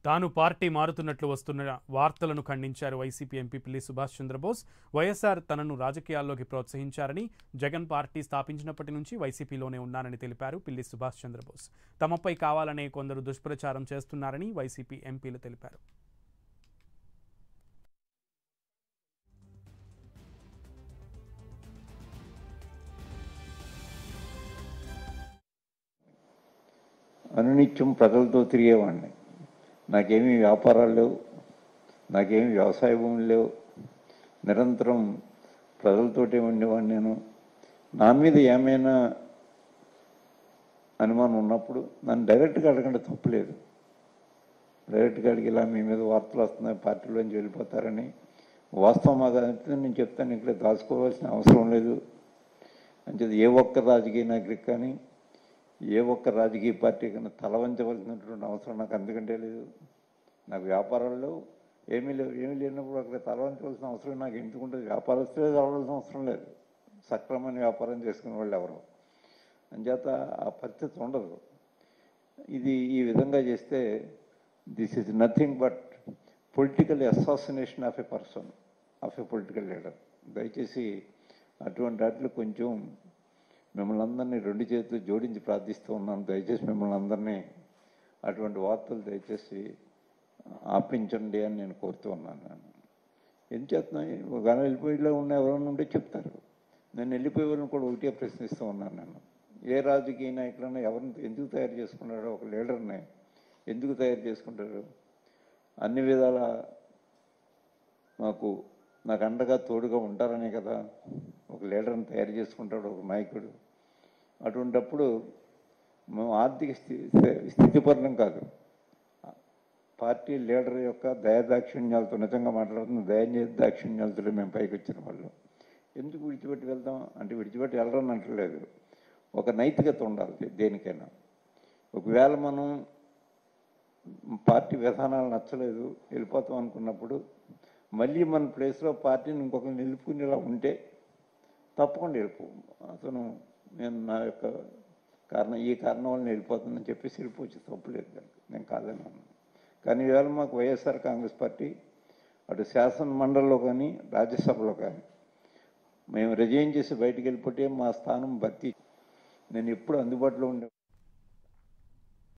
తాను పార్టీ మారుతున్నట్లు వస్తున్న వార్తలను ఖండించారు వైసీపీ ఎంపీ పిల్లి సుభాష్ చంద్రబోస్. వైఎస్ఆర్ తనను రాజకీయాల్లోకి ప్రోత్సహించారని, జగన్ పార్టీ స్థాపించినప్పటి నుంచి వైసీపీలోనే ఉన్నానని తెలిపారు పిల్లి సుభాష్ చంద్రబోస్. తమపై కావాలనే కొందరు దుష్ప్రచారం చేస్తున్నారని వైసీపీ ఎంపీలు తెలిపారు. అనునిత్యం ప్రజలతో తిరిగేవాడిని. నాకేమీ వ్యాపారాలు లేవు, నాకేమీ వ్యవసాయ భూములు లేవు. నిరంతరం ప్రజలతోటే ఉండేవాడిని. నేను నా మీద ఏమైనా అనుమానం ఉన్నప్పుడు నన్ను డైరెక్ట్గా అడగండి, తప్పులేదు. డైరెక్ట్గా అడిగి ఇలా మీ మీద వార్తలు వస్తున్నాయి, పార్టీలోంచి వెళ్ళిపోతారని వాస్తవం అదంతా నేను చెప్తాను. ఇక్కడ దాచుకోవాల్సిన అవసరం లేదు. అంటే ఏ ఒక్క రాజకీయ నాయకుడికి కానీ ఏ ఒక్క రాజకీయ పార్టీ కన్నా తల వంచవలసినటువంటి అవసరం నాకు అందుకంటే లేదు. నాకు వ్యాపారాల్లో ఏమీ లేనప్పుడు అక్కడ తల వంచవలసిన అవసరం నాకు ఎందుకుంటుంది? వ్యాపారస్తులే తలవలసిన అవసరం లేదు. సక్రమమైన వ్యాపారం చేసుకునే వాళ్ళు ఎవరు అంచేత ఆ పరిస్థితి ఉండదు. ఇది ఈ విధంగా చేస్తే this is nothing but political assassination of a person, of a political leader. దయచేసి అటువంటి వాటిలో కొంచెం మిమ్మల్ని అందరినీ రెండు చేతులు జోడించి ప్రార్థిస్తూ ఉన్నాను. దయచేసి మిమ్మల్ని అందరినీ అటువంటి వార్తలు దయచేసి ఆపించండి అని నేను కోరుతూ ఉన్నాను. ఏం చేస్తున్నాయి? కానీ వెళ్ళిపోయేలా ఉన్న ఎవరైనా ఉంటే చెప్తారు. నేను వెళ్ళిపోయే వాళ్ళని కూడా ఒకటే ప్రశ్నిస్తూ ఉన్నాను. నేను ఏ రాజకీయ నాయకులైనా ఎవరిని ఎందుకు తయారు చేసుకున్నాడో, ఒక లీడర్ని ఎందుకు తయారు చేసుకుంటారు? అన్ని విధాల నాకు అండగా తోడుగా ఉంటారనే కదా ఒక లీడర్ని తయారు చేసుకుంటాడు ఒక నాయకుడు. అటువంటప్పుడు మేము ఆర్థిక స్థితిపరం కాదు, పార్టీ లీడర్ యొక్క దయాదాక్షిణ్యాలతో, నిజంగా మాట్లాడుతున్న దయాదాక్షిణ్యాలతో మేము పైకి వచ్చిన వాళ్ళు. ఎందుకు విడిచిపెట్టి వెళ్తాం అంటే విడిచిపెట్టి వెళ్ళరని అంటలేదు. ఒక నైతికత ఉండాలి దేనికైనా. ఒకవేళ మనం పార్టీ విధానాలు నచ్చలేదు వెళ్ళిపోతాం అనుకున్నప్పుడు మళ్ళీ మన ప్లేస్లో పార్టీని ఇంకొకరు నిలుపుకునేలా ఉంటే తప్పకుండా వెళ్ళిపో. అతను నేను నా యొక్క ఈ కారణం వల్ల వెళ్ళిపోతుందని చెప్పేసి వెళ్ళిపోవచ్చు, తప్పులేదు దానికి, నేను కాదన్నాను. కానీ ఈవేళ మాకు వైఎస్ఆర్ కాంగ్రెస్ పార్టీ అటు శాసన మండలిలో కానీ రాజ్యసభలో కానీ మేము రిజైన్ చేసి బయటికి వెళ్ళిపోతే మా స్థానం భర్తీ. నేను ఎప్పుడు అందుబాటులో ఉండే